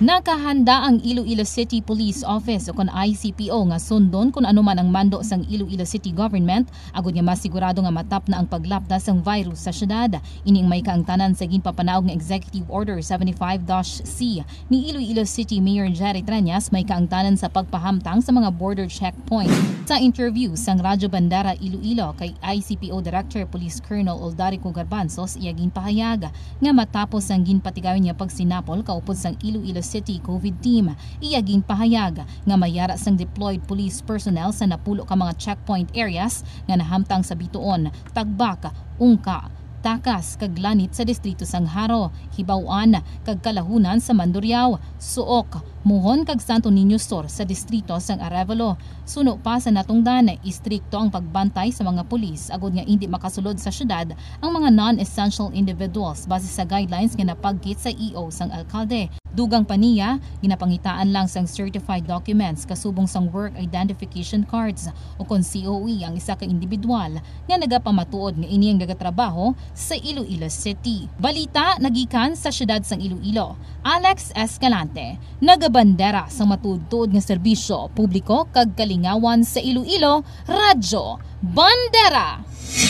Nakahanda ang Iloilo City Police Office o kon ICPO nga sundon kung anuman ang mando sang Iloilo City Government agud nga masigurado nga matap na ang paglapdas sang virus sa syudad. Ining may kaangtanan sa ginpapanaog nga Executive Order 75-C ni Iloilo City Mayor Jerry Tranyas may kaangtanan sa pagpahamtang sa mga border checkpoint. Sa interview sang Radyo Bandera Iloilo kay ICPO Director Police Colonel Oldarico Garbanzos iya ginpahayag nga matapos ang ginpatigayon niya pagsinapol kaupod sang Iloilo City COVID team, iyaging pahayag nga mayara sang deployed police personnel sa napulo ka mga checkpoint areas nga nahamtang sa Bituon, Tagbak, Ungka, Takas, kag Lanit sa distrito sang Haro, Hibaw-an, kag Kalahunan sa Mandurriao, Suok, Muhon kag Santo Niño Sur sa distrito sang Arevalo. Suno pa sa natungdan, istrikto ang pagbantay sa mga pulis agud nga hindi makasulod sa syudad ang mga non-essential individuals base sa guidelines nga napagkit sa EO sang alkalde. Dugang paniya, ginapangitaan lang sang certified documents kasubong sang work identification cards o kon COE ang isa ka individual nga nagapamatuod nga ini ang nagatrabaho sa Iloilo City. Balita nagikan sa syudad sang Iloilo. Alex Escalante, nagabandera sa matudtod nga serbisyo publiko kag kalingawan sa Iloilo, Radyo Bandera.